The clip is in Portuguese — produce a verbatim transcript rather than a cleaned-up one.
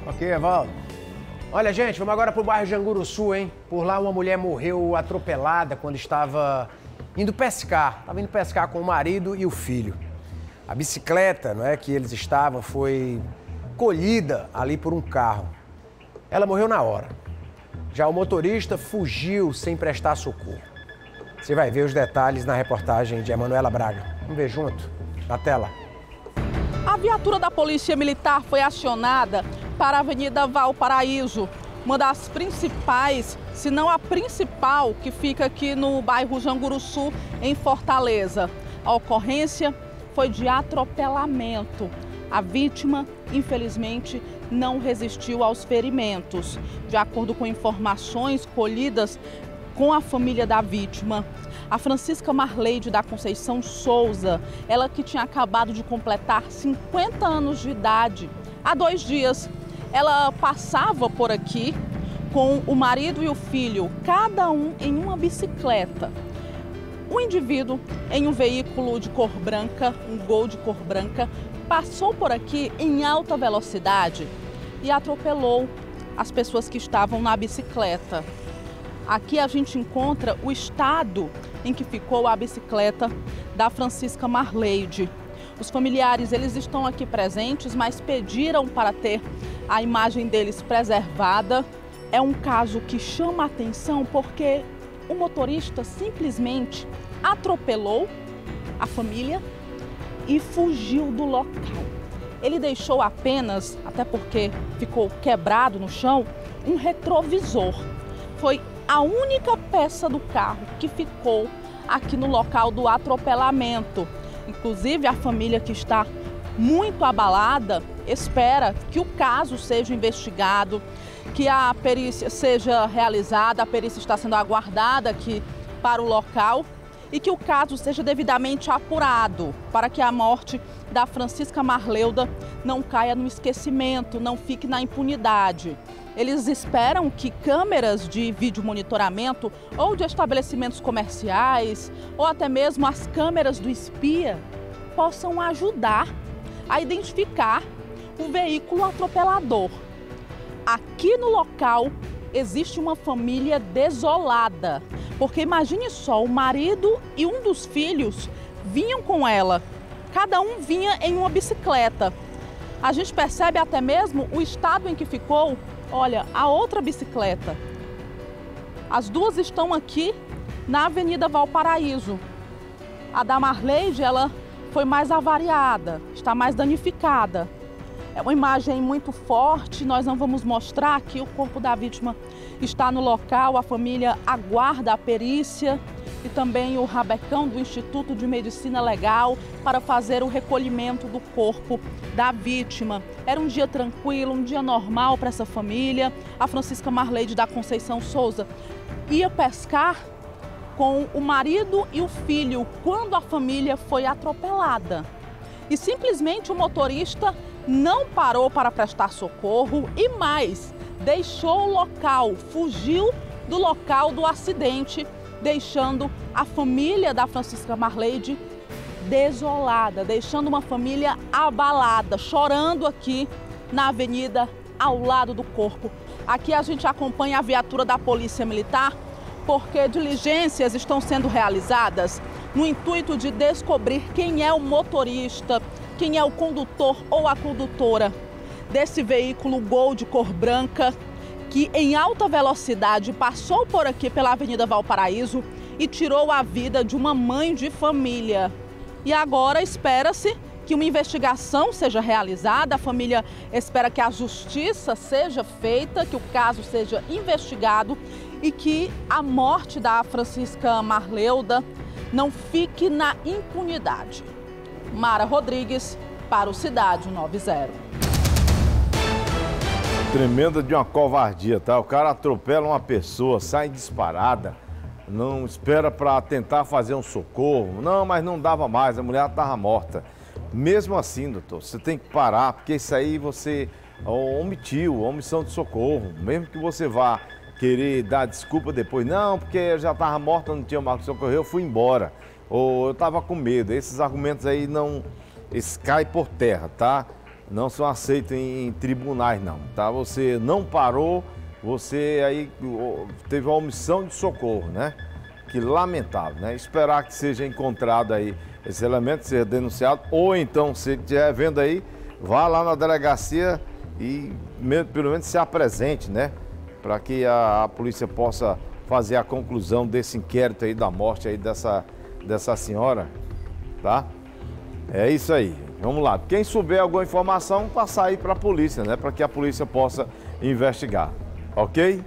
Ok, Evaldo. Olha, gente, vamos agora pro bairro Janguruçu, hein? Por lá uma mulher morreu atropelada quando estava indo pescar. Estava indo pescar com o marido e o filho. A bicicleta, não é, que eles estavam foi colhida ali por um carro. Ela morreu na hora. Já o motorista fugiu sem prestar socorro. Você vai ver os detalhes na reportagem de Emanuela Braga. Vamos ver junto, na tela. A viatura da Polícia Militar foi acionada para a Avenida Valparaíso, uma das principais, se não a principal, que fica aqui no bairro Janguruçu, em Fortaleza. A ocorrência foi de atropelamento. A vítima, infelizmente, não resistiu aos ferimentos. De acordo com informações colhidas com a família da vítima, a Francisca Marleide da Conceição Souza, ela que tinha acabado de completar cinquenta anos de idade, há dois dias, ela passava por aqui com o marido e o filho, cada um em uma bicicleta. O indivíduo, em um veículo de cor branca, um Gol de cor branca, passou por aqui em alta velocidade e atropelou as pessoas que estavam na bicicleta. Aqui a gente encontra o estado em que ficou a bicicleta da Francisca Marleide. Os familiares, eles estão aqui presentes, mas pediram para ter a imagem deles preservada. É um caso que chama a atenção porque o motorista simplesmente atropelou a família e fugiu do local. Ele deixou apenas, até porque ficou quebrado no chão, um retrovisor. Foi a única peça do carro que ficou aqui no local do atropelamento. Inclusive, a família, que está muito abalada, espera que o caso seja investigado, que a perícia seja realizada, a perícia está sendo aguardada aqui para o local e que o caso seja devidamente apurado para que a morte da Francisca Marleuda não caia no esquecimento, não fique na impunidade. Eles esperam que câmeras de vídeo monitoramento ou de estabelecimentos comerciais ou até mesmo as câmeras do espia possam ajudar a identificar o veículo atropelador. Aqui no local existe uma família desolada, porque imagine só, o marido e um dos filhos vinham com ela, cada um vinha em uma bicicleta. A gente percebe até mesmo o estado em que ficou. Olha, a outra bicicleta. As duas estão aqui na Avenida Valparaíso. A da Marleide, ela foi mais avariada, está mais danificada. É uma imagem muito forte, nós não vamos mostrar aqui. O corpo da vítima está no local, a família aguarda a perícia e também o rabecão do Instituto de Medicina Legal para fazer o recolhimento do corpo da vítima. Era um dia tranquilo, um dia normal para essa família. A Francisca Marleide da Conceição Souza ia pescar com o marido e o filho quando a família foi atropelada. E simplesmente o motorista não parou para prestar socorro e mais, deixou o local, fugiu do local do acidente, deixando a família da Francisca Marleide desolada, deixando uma família abalada, chorando aqui na avenida ao lado do corpo. Aqui a gente acompanha a viatura da Polícia Militar porque diligências estão sendo realizadas no intuito de descobrir quem é o motorista, quem é o condutor ou a condutora desse veículo Gol de cor branca que em alta velocidade passou por aqui pela Avenida Valparaíso e tirou a vida de uma mãe de família. E agora espera-se que uma investigação seja realizada, a família espera que a justiça seja feita, que o caso seja investigado e que a morte da Francisca Marleuda não fique na impunidade. Mara Rodrigues, para o Cidade noventa. Tremenda de uma covardia, tá? O cara atropela uma pessoa, sai disparada, não espera para tentar fazer um socorro. Não, mas não dava mais, a mulher estava morta. Mesmo assim, doutor, você tem que parar, porque isso aí você omitiu, omissão de socorro. Mesmo que você vá querer dar desculpa depois, não, porque eu já estava morta, não tinha mais que socorrer, eu fui embora. Ou eu estava com medo. Esses argumentos aí não, eles caem por terra, tá? não são aceitos em, em tribunais, não, tá? Você não parou, você aí teve uma omissão de socorro, né? Que lamentável, né? Esperar que seja encontrado aí esse elemento, seja denunciado, ou então, se estiver vendo aí, vá lá na delegacia e pelo menos se apresente, né? Para que a, a polícia possa fazer a conclusão desse inquérito aí da morte aí dessa, dessa senhora, tá? É isso aí. Vamos lá. Quem souber alguma informação, passar aí para a polícia, né? Para que a polícia possa investigar. Ok?